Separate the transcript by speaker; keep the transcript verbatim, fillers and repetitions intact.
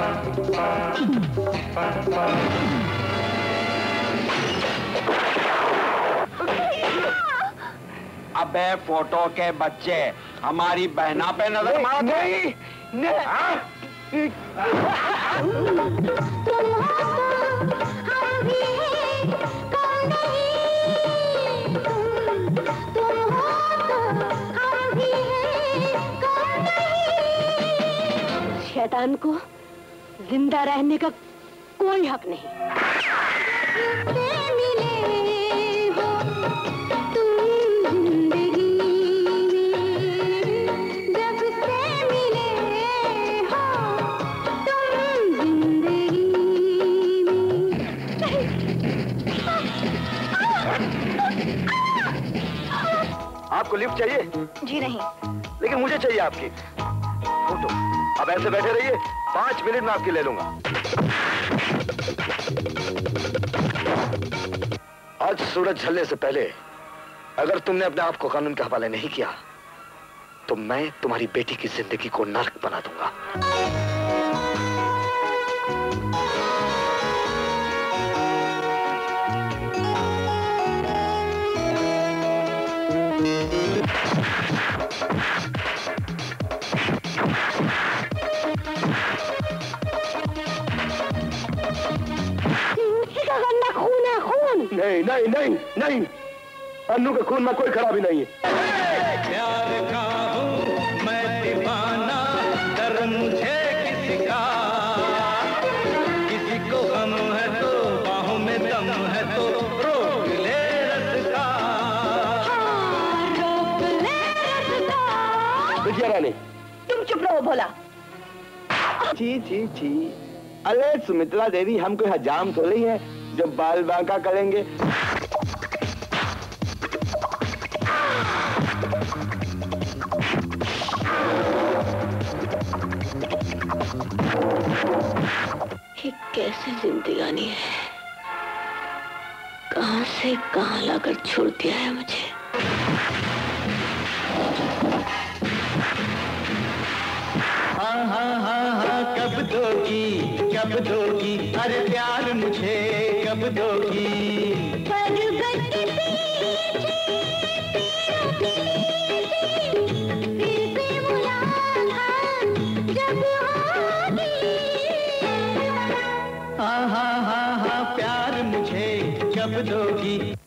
Speaker 1: अबे फोटो के बच्चे, हमारी बहना पे नजर मार। नहीं, नहीं।
Speaker 2: शैतान को जिंदा रहने का कोई हक नहीं।
Speaker 3: आपको लिफ्ट चाहिए?
Speaker 2: जी नहीं,
Speaker 3: लेकिन मुझे चाहिए आपकी फोटो। अब ऐसे बैठे रहिए, पांच मिनट में आपकी ले लूंगा। आज सूरज ढलने से पहले अगर तुमने अपने आप को कानून के हवाले नहीं किया तो मैं तुम्हारी बेटी की जिंदगी को नर्क बना दूंगा।
Speaker 2: खून है, खून।
Speaker 3: नहीं नहीं नहीं नहीं, अन्नू के खून में कोई खराबी नहीं है।
Speaker 4: प्यार का हूँ मैं दीवाना, डर मुझे किसी का। किसी को गम है तो बाहों में दम है तो रोक ले रस्ता।
Speaker 2: हाँ, रोक ले रस्ता।
Speaker 3: विजया रानी,
Speaker 2: तुम चुप रहो भोला।
Speaker 3: छी छी छी, अरे सुमित्रा देवी, हम कोई हजाम थोड़ी है जो बाल बांका करेंगे।
Speaker 2: ये कैसी जिंदगानी है, कहां से कहां लाकर छोड़ दिया है मुझे।
Speaker 4: हाँ हाँ हाँ हाँ, कब दोगी कब दोगी, अरे प्यार मुझे कब दोगी। हाँ हाँ हाँ हाँ, प्यार मुझे कब दोगी।